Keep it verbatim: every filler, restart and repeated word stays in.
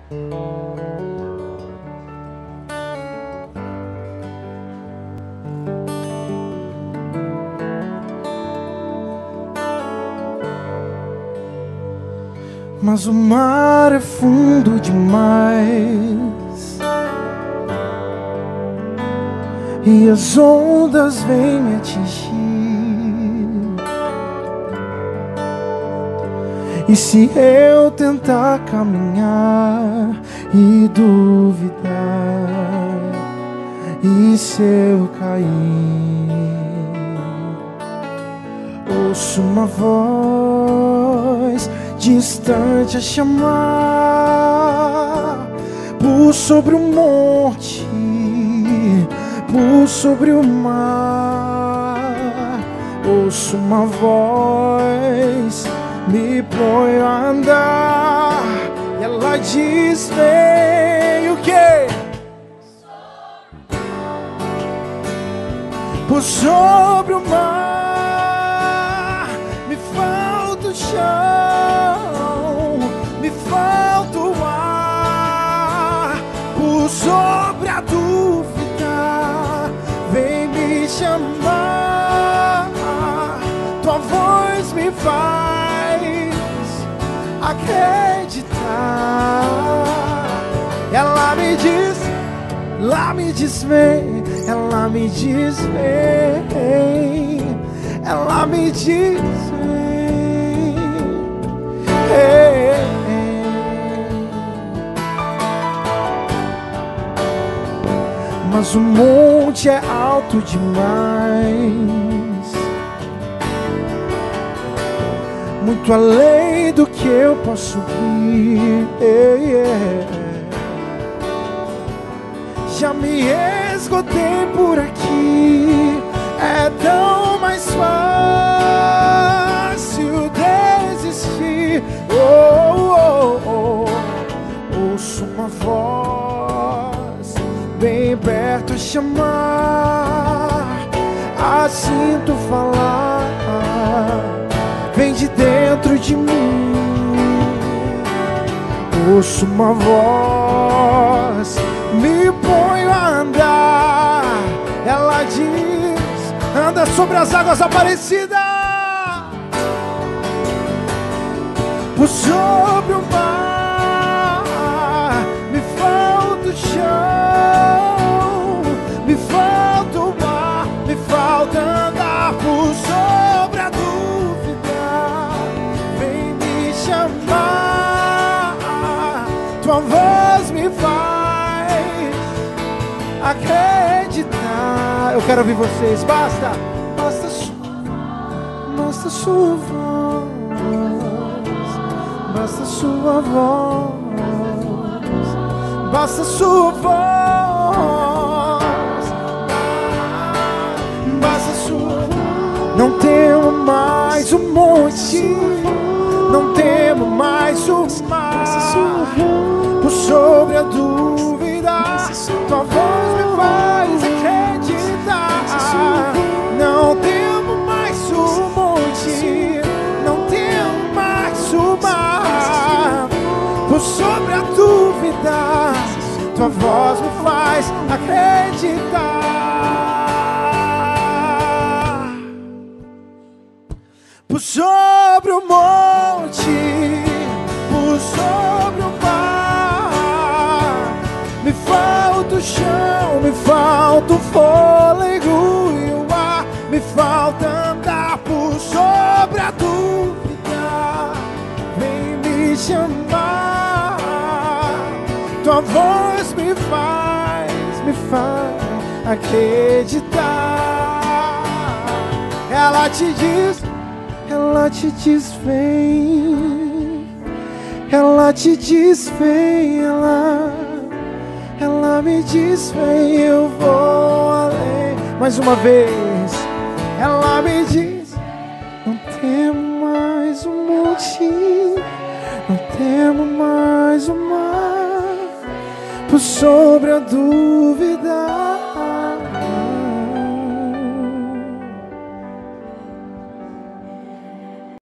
Mas o mar é fundo demais e as ondas vêm me atingir. E se eu tentar caminhar e duvidar, e se eu cair, ouço uma voz distante a chamar, por sobre o monte, por sobre o mar. Ouço uma voz, me ponho a andar, e ela diz: vem. O quê? Por sobre o mar, me falta o chão, me falta o ar. Por sobre a dúvida, vem me chamar, tua voz me faz acreditar. Ela me diz, ela me diz vem, ela me diz vem, ela me diz vem, hey, hey. Mas o monte é alto demais, muito além do que eu posso vir. Hey, yeah. Já me esgotei por aqui, é tão mais fácil desistir. Oh, oh, oh. Ouço uma voz bem perto a chamar, a sinto falar, vem de dentro de mim. Ouço uma voz, me ponho a andar. Ela diz: anda sobre as águas, Aparecida. Por sobre o mar, me falta o chão, me falta o mar, me falta andar. Por sobre a dúvida, vem me chamar, tua voz me faz acreditar. Eu quero ouvir vocês. Basta, basta sua, basta sua voz, basta sua voz, basta sua voz, basta sua voz. Não temo mais o monte, não temo mais o mar. Por sobre a dúvida, tua voz me faz acreditar. Não temo mais o monte, não temo mais o mar. Por sobre a dúvida, tua voz me faz acreditar. Por sobre o monte, por sobre o mar, me falta o chão, me falta o fôlego e o ar, me falta andar. Por sobre a dúvida, vem me chamar, tua voz me faz, me faz acreditar. Ela te diz, ela te diz vem, ela te diz vem, ela, ela me diz vem, eu vou além. Mais uma vez, ela me diz: não temo mais o monte, não temo mais o mar. Por sobre a dúvida,